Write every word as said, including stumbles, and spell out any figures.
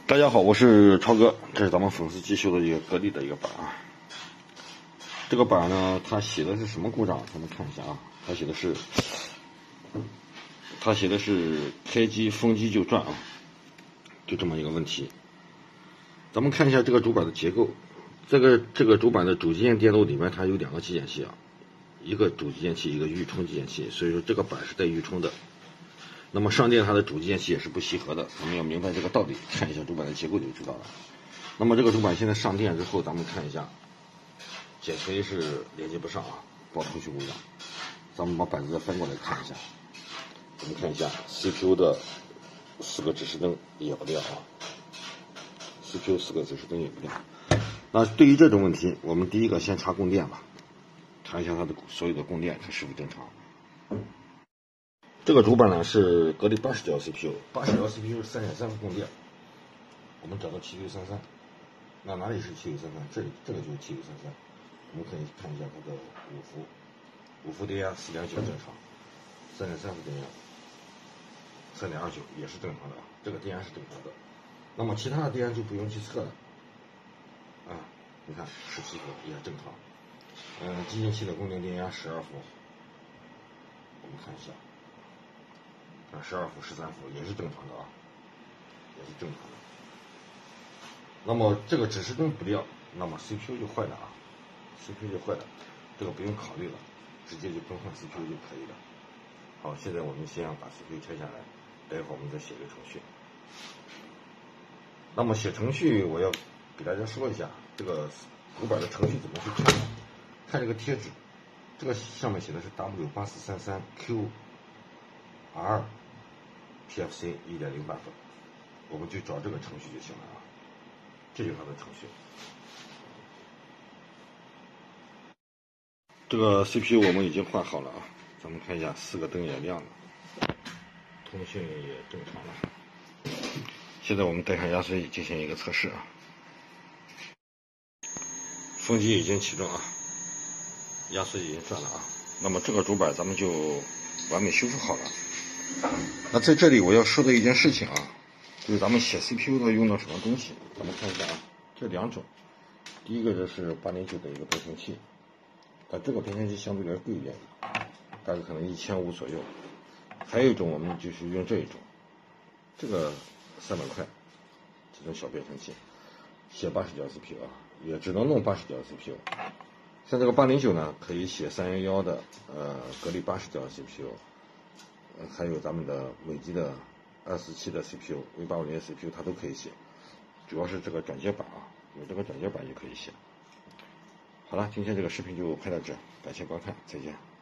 大家好，我是超哥，这是咱们粉丝机修的一个格力的一个板啊。这个板呢，它写的是什么故障？咱们看一下啊，它写的是，它写的是开机风机就转啊，就这么一个问题。咱们看一下这个主板的结构，这个这个主板的主机件电路里面它有两个集点器啊，一个主机件器，一个预充集点器，所以说这个板是带预充的。那么上电它的主机件器也是不吸合的，咱们要明白这个道理，看一下主板的结构就知道了。那么这个主板现在上电之后，咱们看一下，解锤是连接不上啊，报通讯故障。咱们把板子再翻过来看一下，我们看一下 C P U 的四个指示灯也不亮啊 ，C P U 四个指示灯也不亮。那对于这种问题，我们第一个先查供电吧，查一下它的所有的供电，看是否正常。这个主板呢是格力八十角 C P U， 八十角 C P U 是三点三伏供电。我们找到七六三三，那哪里是七六三三？这里这个就是七六三三。我们可以看一下它的五伏，五伏电压四点九正常，三点三伏电压三点二九也是正常的，这个电压是正常的。那么其他的电压就不用去测了，啊，你看十七伏也正常。嗯、呃，机件器的供电电压十二伏，我们看一下。啊，十二伏、十三伏也是正常的啊，也是正常的。那么这个指示灯不亮，那么 C P U 就坏了啊 ，C P U 就坏了，这个不用考虑了，直接就更换 C P U 就可以了。好，现在我们先要把 C P U 拆下来，待会儿我们再写个程序。那么写程序，我要给大家说一下这个主板的程序怎么去看。看这个贴纸，这个上面写的是 W 八四三三 Q R P F C 一点零 版本，我们就找这个程序就行了啊，这就是它的程序。这个 C P U 我们已经换好了啊，咱们看一下，四个灯也亮了，通讯也正常了。现在我们带上压缩机进行一个测试啊，风机已经启动啊，压缩机已经转了啊，那么这个主板咱们就完美修复好了。那在这里我要说的一件事情啊，就是咱们写 C P U 的用到什么东西，咱们看一下啊，这两种，第一个就是八零九的一个变频器，但这个变频器相对来说贵一点，大概可能一千五左右。还有一种我们就是用这一种，这个三百块，这种小变频器，写八十角 C P U 啊，也只能弄八十角 C P U。像这个八零九呢，可以写三幺一的呃格力八十角 C P U。还有咱们的美的的二四七的 C P U、V 八五零的 C P U 它都可以写，主要是这个转接板啊，有这个转接板也可以写。好了，今天这个视频就拍到这，感谢观看，再见。